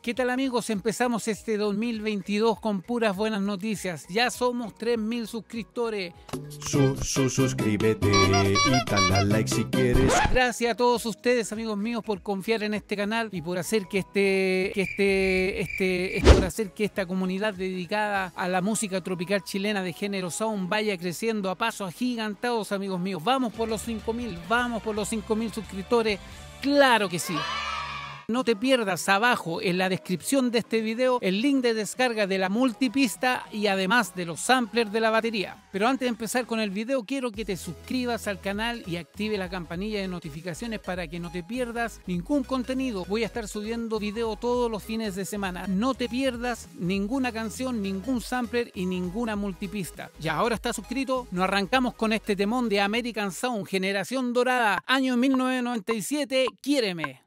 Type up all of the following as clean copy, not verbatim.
¿Qué tal amigos? Empezamos este 2022 con puras buenas noticias. Ya somos 3000 suscriptores. Suscríbete y dale a like si quieres. Gracias a todos ustedes, amigos míos, por confiar en este canal y por hacer que esta comunidad dedicada a la música tropical chilena de género sound vaya creciendo a pasos agigantados, amigos míos. Vamos por los 5000, vamos por los 5000 suscriptores. Claro que sí. No te pierdas abajo en la descripción de este video el link de descarga de la multipista y además de los samplers de la batería. Pero antes de empezar con el video quiero que te suscribas al canal y active la campanilla de notificaciones para que no te pierdas ningún contenido. Voy a estar subiendo video todos los fines de semana. No te pierdas ninguna canción, ningún sampler y ninguna multipista. Ya ahora estás suscrito, nos arrancamos con este temón de American Sound, Generación Dorada, año 1997, Quiéreme.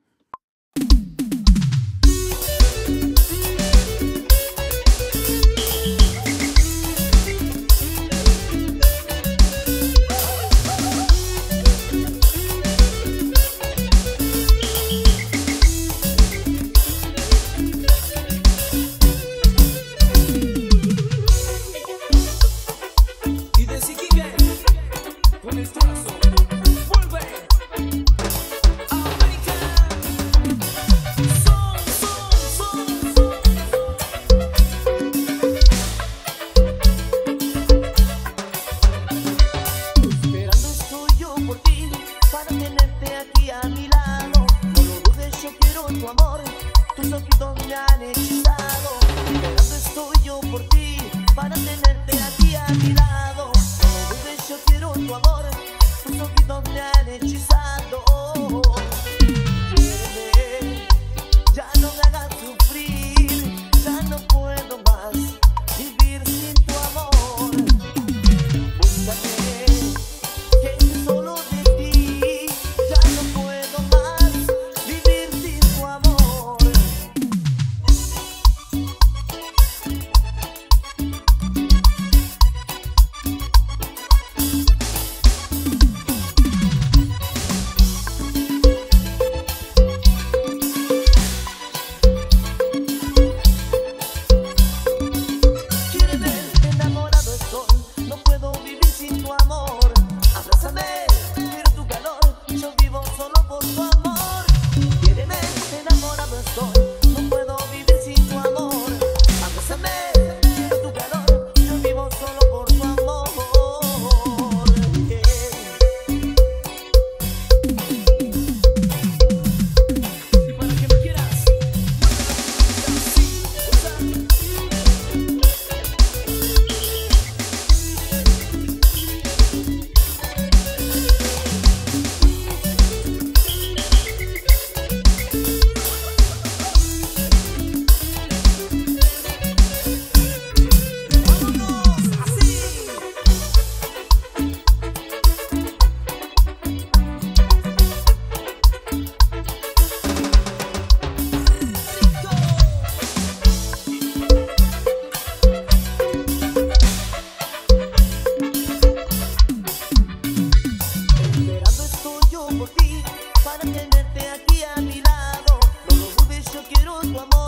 Para tenerte aquí a mi lado, no lo dudes, yo quiero tu amor.